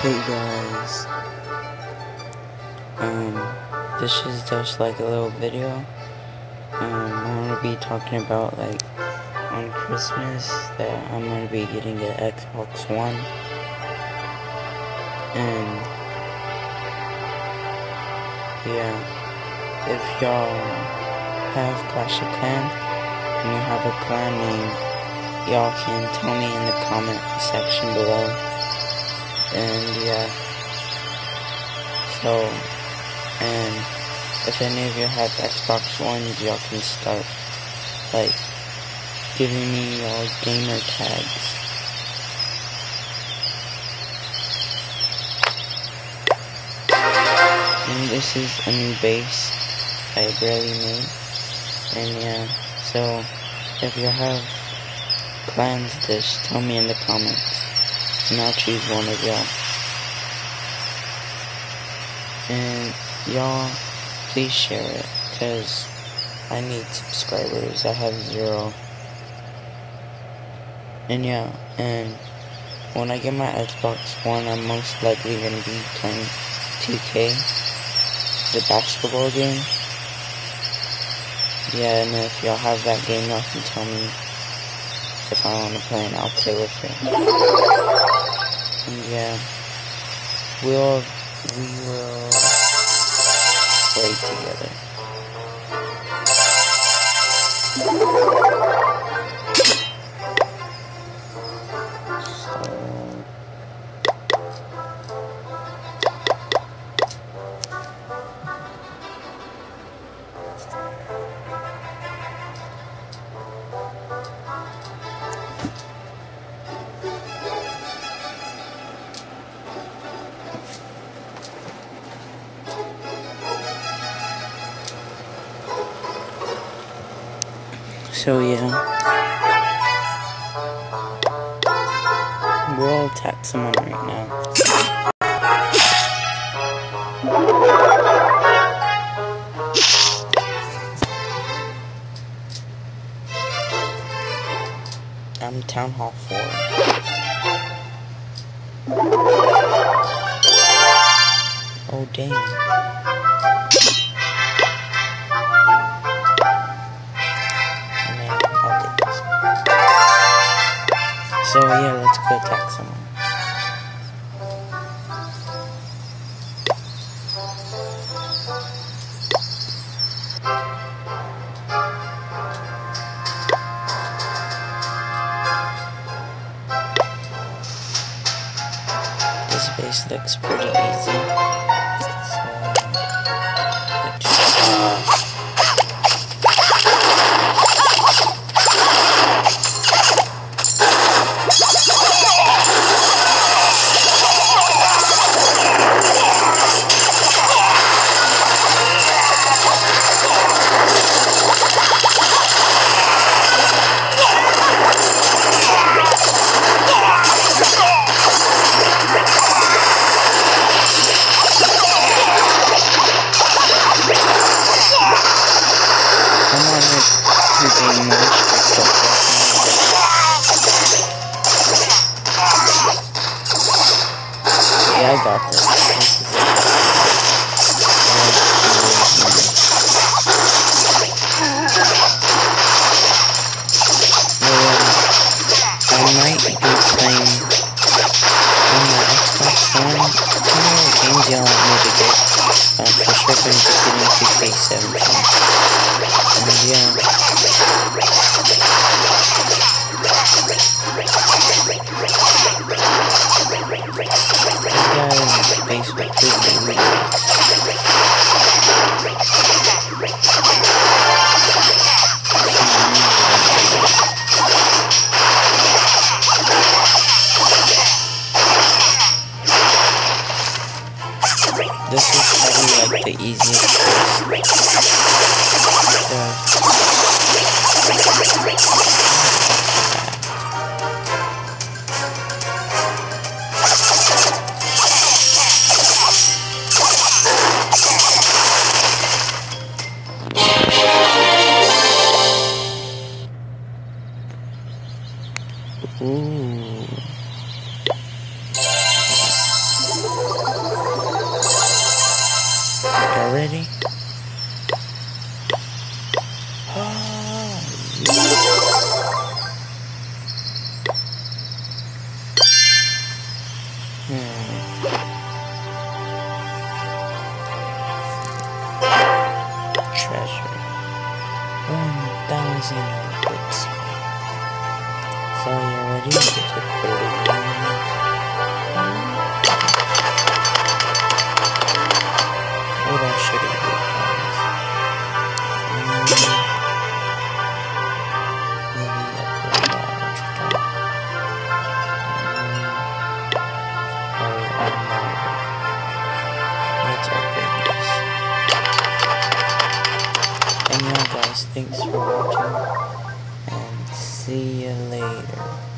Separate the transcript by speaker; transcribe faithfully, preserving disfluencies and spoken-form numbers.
Speaker 1: Hey guys, um, this is just like a little video. Um, I'm gonna be talking about like on Christmas that I'm gonna be getting an Xbox One, and yeah, if y'all have Clash of Clans and you have a clan name, y'all can tell me in the comment section below. And yeah, so, and if any of you have Xbox Ones, y'all can start, like, giving me your gamer tags. And this is a new base I barely made, and yeah, so, if you have clans, just tell me in the comments. And I'll choose one of y'all. And y'all, please share it, because I need subscribers. I have zero. And yeah, and when I get my Xbox One, I'm most likely going to be playing two K, the basketball game. Yeah, and if y'all have that game, y'all can tell me if I want to play, and I'll play with it. And yeah, we'll, we will play together. So yeah, we'll attack someone right now. I'm Town Hall four. Oh dang. So yeah, let's go attack someone. This base looks pretty easy. So, yeah, I got this. This is it. I might be playing on my Xbox One. How many games y'all want me to get? Uh, for sure, I'm just getting two K seventeen. And yeah. Base with two games. This is probably like the easiest Ooh. Hmm. Treasure. One thousand bits. So you're ready to believe. What else should I do, guys? Maybe a pretty large dog. Or a marble. Let's open this. And yeah, guys, thanks for watching. And see you later.